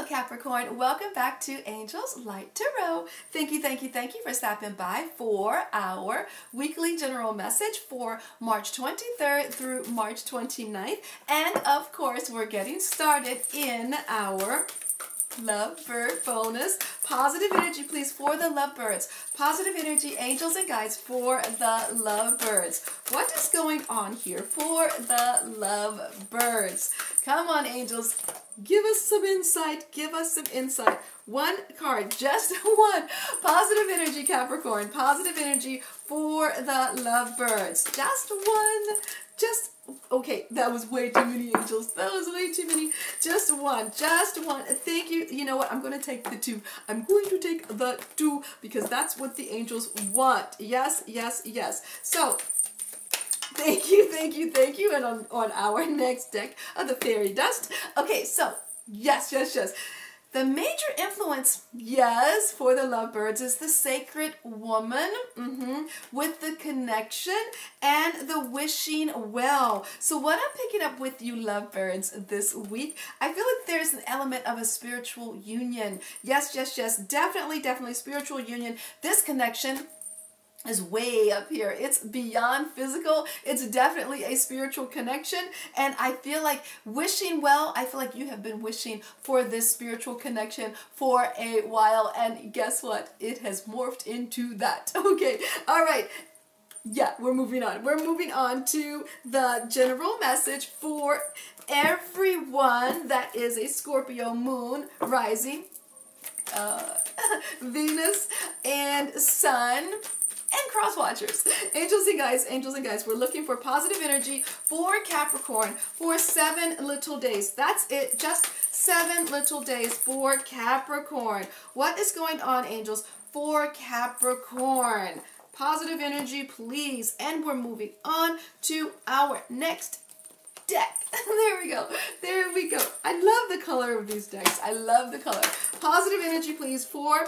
Hello Capricorn, welcome back to Angel's Light Tarot. Thank you for stopping by for our weekly general message for March 23rd through March 29th. And of course, we're getting started in our Lovebird bonus. Positive energy, please, for the lovebirds. Positive energy, angels and guides, for the lovebirds. What is going on here for the lovebirds? Come on, angels. Give us some insight. Give us some insight. One card, just one. Positive energy, Capricorn. Positive energy for the lovebirds. Just one. Okay, that was way too many angels. That was way too many. Just one. Thank you. You know what? I'm going to take the two. I'm going to take the two because that's what the angels want. Yes. So, thank you. And on our next deck of the fairy dust. Okay, so, yes. The major influence, yes, for the lovebirds is the sacred woman, with the connection and the wishing well. So what I'm picking up with you lovebirds this week, I feel like there's an element of a spiritual union. Yes, definitely spiritual union. This connection is way up here. It's beyond physical. It's definitely a spiritual connection. And I feel like wishing well, I feel like you have been wishing for this spiritual connection for a while. And guess what? It has morphed into that. Okay. All right. Yeah, we're moving on. We're moving on to the general message for everyone that is a Scorpio moon rising, Venus and Sun, and cross watchers. Angels and guys, we're looking for positive energy for Capricorn for 7 little days. That's it, just 7 little days for Capricorn. What is going on, angels, for Capricorn? Positive energy, please. And we're moving on to our next deck. There we go. I love the color of these decks. I love the color. Positive energy, please, for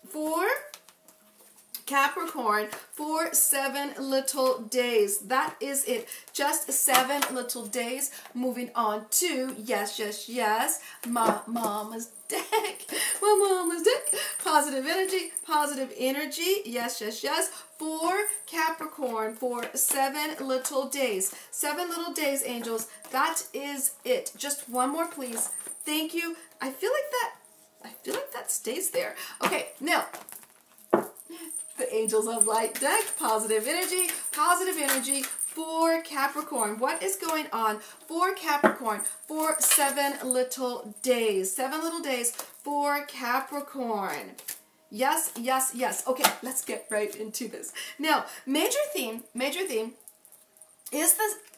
Capricorn for 7 little days. That is it. Just 7 little days. Moving on to, yes, my mama's deck. My mama's deck. Positive energy. Yes. For Capricorn for 7 little days. 7 little days, angels. That is it. Just one more, please. Thank you. I feel like that stays there. Okay, now, the Angels of Light deck, positive energy for Capricorn. What is going on for Capricorn for 7 little days? 7 little days for Capricorn. Yes. Okay, let's get right into this. Now, major theme is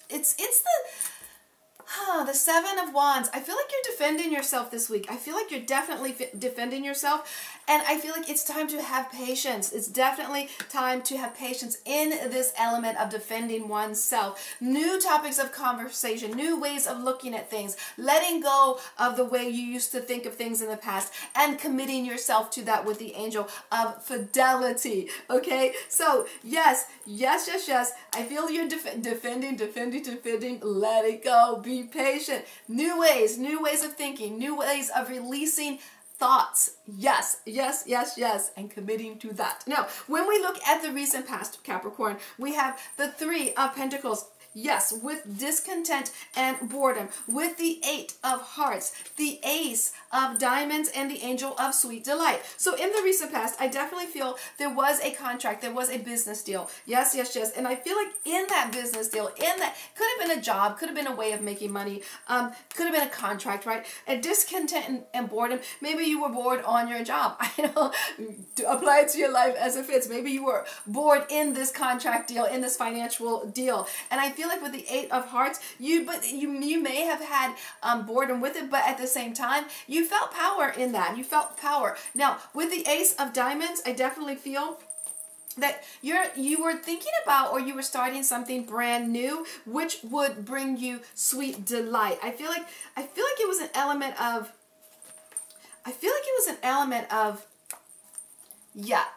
the 7 of Wands. I feel like you're defending yourself this week. I feel like you're definitely defending yourself. And I feel like it's time to have patience. It's definitely time to have patience in this element of defending oneself. New topics of conversation, new ways of looking at things, letting go of the way you used to think of things in the past, and committing yourself to that with the angel of fidelity. Okay? So, yes. I feel you're defending. Let it go. Be patient. New ways of thinking, new ways of releasing thoughts. Yes, and committing to that. Now, when we look at the recent past, Capricorn, we have the 3 of Pentacles. Yes, with discontent and boredom, with the 8 of Hearts, the Ace of Diamonds, and the Angel of Sweet Delight. So in the recent past, I definitely feel there was a contract, there was a business deal. Yes. And I feel like in that business deal, could have been a job, could have been a way of making money, could have been a contract, right? And discontent and boredom, maybe you were bored on your job. I know, apply it to your life as it fits. Maybe you were bored in this contract deal, in this financial deal. And I feel like with the 8 of Hearts, you may have had boredom with it, but at the same time, you felt power in that. You felt power. Now, with the Ace of Diamonds, I definitely feel that you were thinking about, or you were starting something brand new, which would bring you sweet delight. I feel like it was an element of,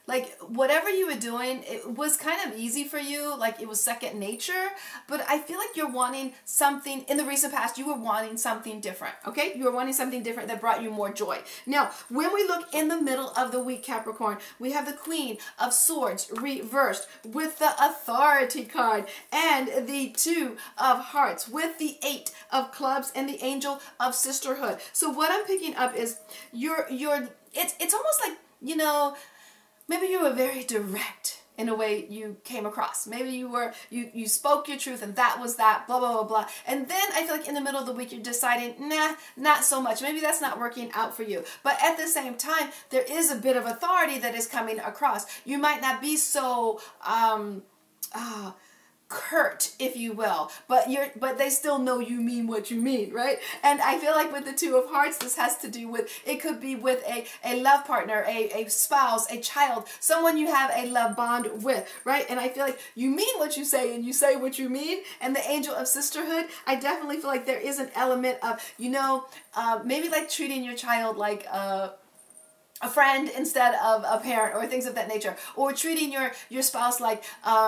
like whatever you were doing, it was kind of easy for you, like it was second nature, but I feel like you're wanting something, in the recent past, you were wanting something different, okay? You were wanting something different that brought you more joy. Now, when we look in the middle of the week, Capricorn, we have the Queen of Swords reversed with the Authority card and the Two of Hearts with the Eight of Clubs and the Angel of Sisterhood. So what I'm picking up is it's almost like, you know, maybe you were very direct in a way you came across. Maybe you spoke your truth and that was that, blah, blah, blah, blah. And then I feel like in the middle of the week, you're deciding, nah, not so much. Maybe that's not working out for you. But at the same time, there is a bit of authority that is coming across. You might not be so, curt, if you will, but they still know you mean what you mean, right? And I feel like with the Two of Hearts, this has to do with, it could be with a love partner, a spouse, a child, someone you have a love bond with, right? And I feel like you mean what you say and you say what you mean. And the Angel of Sisterhood, I definitely feel like there is an element of, you know, maybe like treating your child like a friend instead of a parent, or things of that nature, or treating your spouse like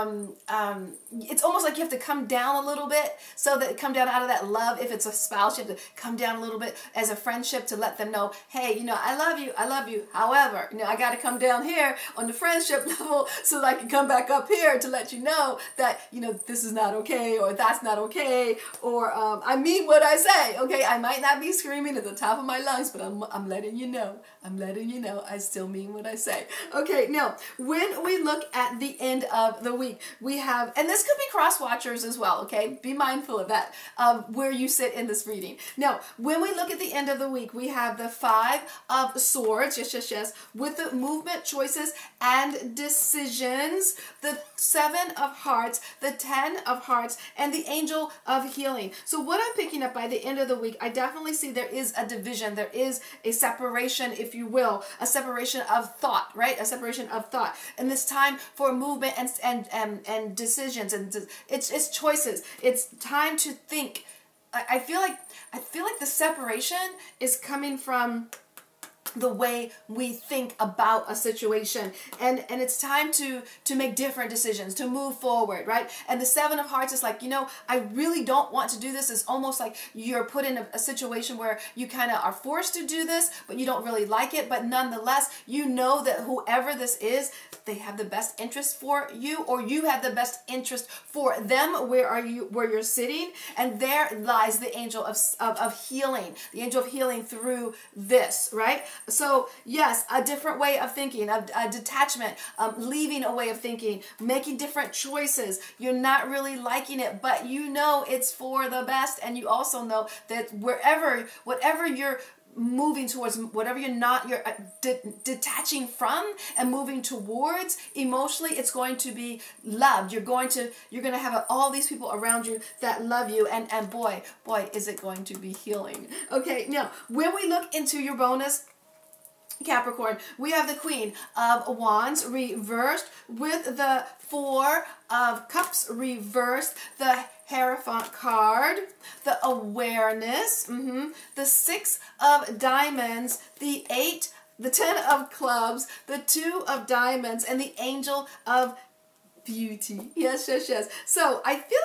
it's almost like you have to come down a little bit, so that come down out of that love. If it's a spouse, you have to come down a little bit as a friendship to let them know, hey, you know, I love you. However, you know, I got to come down here on the friendship level so that I can come back up here to let you know that, you know, this is not okay, or that's not okay, or I mean what I say. Okay, I might not be screaming at the top of my lungs, but I'm letting you know. I'm letting you know I still mean what I say. Okay, now, when we look at the end of the week, we have, and this could be cross watchers as well, okay? Be mindful of that, where you sit in this reading. Now, when we look at the end of the week, we have the Five of Swords, yes, with the movement, choices, and decisions, the Seven of Hearts, the Ten of Hearts, and the Angel of Healing. So what I'm picking up by the end of the week, I definitely see there is a division, there is a separation, if you will, a separation of thought, right? A separation of thought. And this time for movement and decisions, and it's choices. It's time to think. I feel like the separation is coming from the way we think about a situation, and it's time to make different decisions, to move forward, right? And the Seven of Hearts is like, you know, I really don't want to do this. It's almost like you're put in a situation where you kind of are forced to do this, but you don't really like it. But nonetheless, you know that whoever this is, they have the best interest for you, or you have the best interest for them. Where you're sitting, and there lies the Angel of Healing, the Angel of Healing through this, right? So yes, a different way of thinking, a detachment, leaving a way of thinking, making different choices. You're not really liking it, but you know it's for the best, and you also know that whatever you're moving towards, whatever you're detaching from and moving towards emotionally, it's going to be loved. You're going to have all these people around you that love you, and boy, is it going to be healing. Okay, now when we look into your bonus, Capricorn, we have the Queen of Wands reversed with the Four of Cups reversed, the Hierophant card, the Awareness, the Six of Diamonds, the Eight, the Ten of Clubs, the Two of Diamonds, and the Angel of Beauty. Yes. So I feel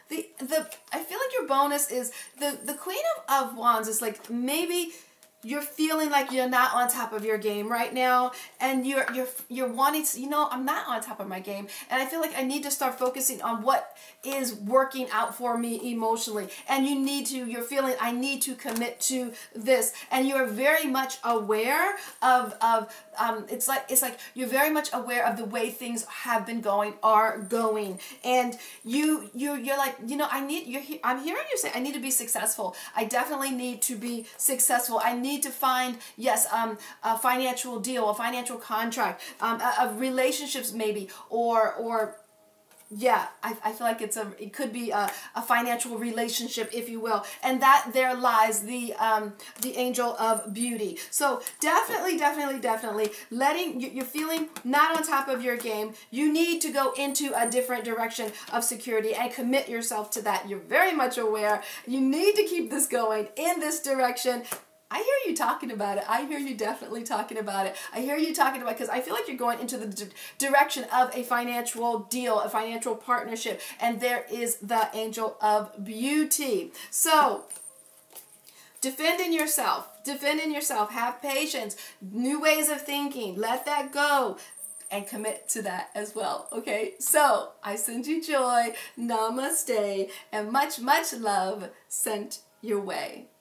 like your bonus is the Queen of Wands is like, maybe you're feeling like you're not on top of your game right now, and you're wanting to, you know, I'm not on top of my game, and I feel like I need to start focusing on what is working out for me emotionally. And you're feeling, I need to commit to this, and you're very much aware of it's like you're very much aware of the way things are going, and you're like, you know, I'm hearing you say, I need to be successful. I definitely need to be successful. I need to find, yes, a financial deal, a financial contract, of relationships maybe, or yeah, I feel like it could be a financial relationship, if you will, and that there lies the Angel of Beauty. So definitely letting you're feeling not on top of your game. You need to go into a different direction of security and commit yourself to that. You're very much aware. You need to keep this going in this direction. I hear you talking about it. I hear you definitely talking about it. I hear you talking about it because I feel like you're going into the direction of a financial deal, a financial partnership, and there is the angel of beauty. So, defend in yourself, have patience, new ways of thinking, let that go, and commit to that as well, okay? So, I send you joy, namaste, and much, much love sent your way.